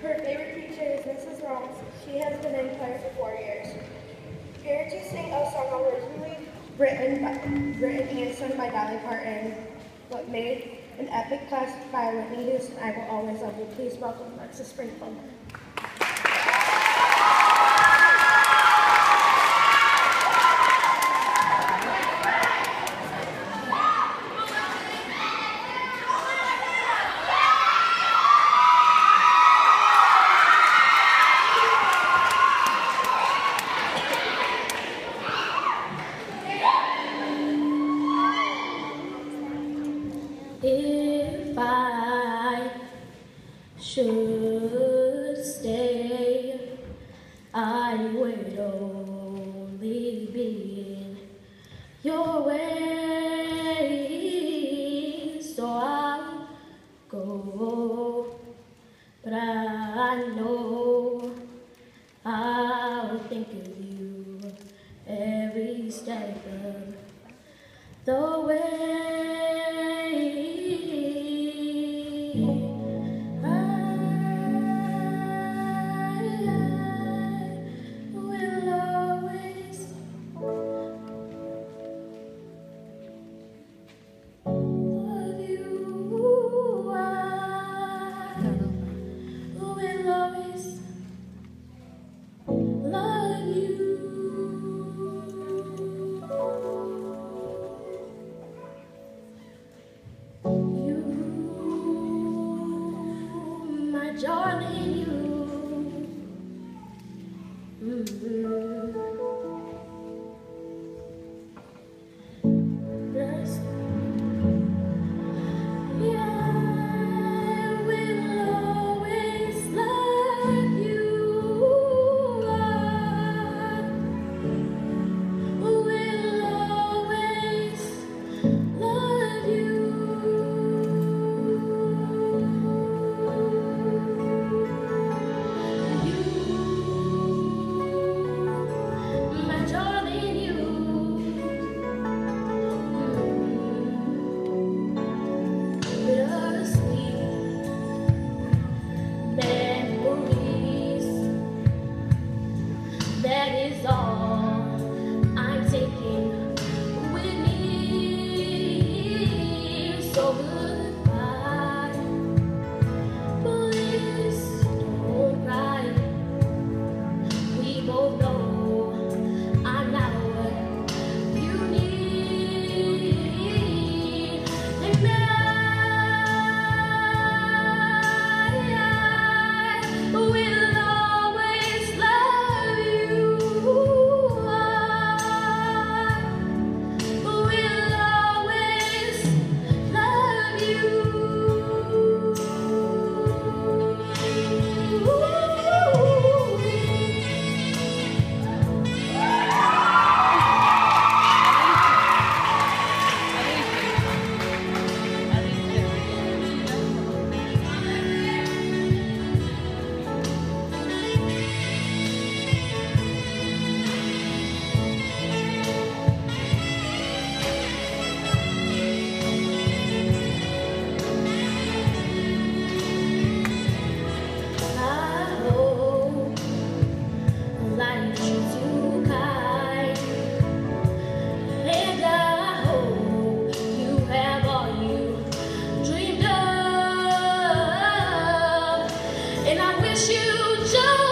Her favorite teacher is Mrs. Ross. She has been in choir for 4 years. Here to sing a song originally written and sung by Dolly Parton, but made an epic classic by Whitney Houston, I Will Always Love You. Please welcome Alexis Springfield. If I should stay, I would only be in your way. So I'll go, but I know I'll think of you every step of the way. Darling, you. Yes. Yeah, I will always love you. I will always love you. That is all I'm taking with me. So goodbye, please don't cry. We both know I'm not what you need. And I will always love you. And I wish you joy.